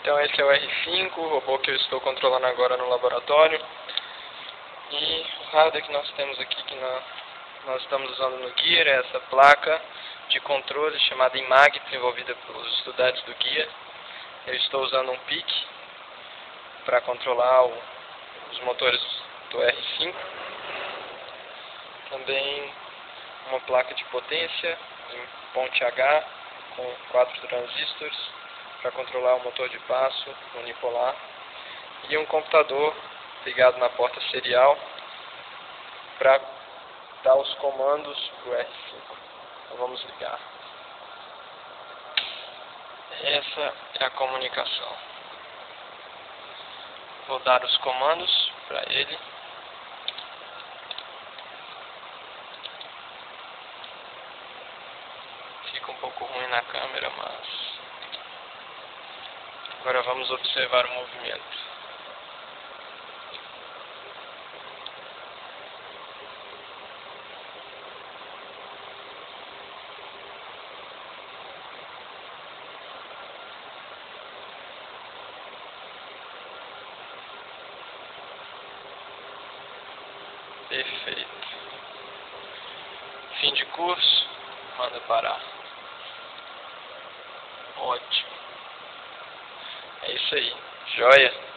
Então esse é o R5, o robô que eu estou controlando agora no laboratório. E o hardware que nós temos aqui, que nós estamos usando no Gear, é essa placa de controle chamada IMAG, desenvolvida pelos estudantes do Gear. Eu estou usando um PIC para controlar os motores do R5. Também uma placa de potência em ponte H com 4 transistores para controlar o motor de passo unipolar. E um computador ligado na porta serial para dar os comandos para o R5. Então vamos ligar. Essa é a comunicação. Vou dar os comandos para ele. Fica um pouco ruim na câmera, mas agora vamos observar o movimento. Perfeito. Fim de curso, manda parar. Ótimo. É isso aí. Joia?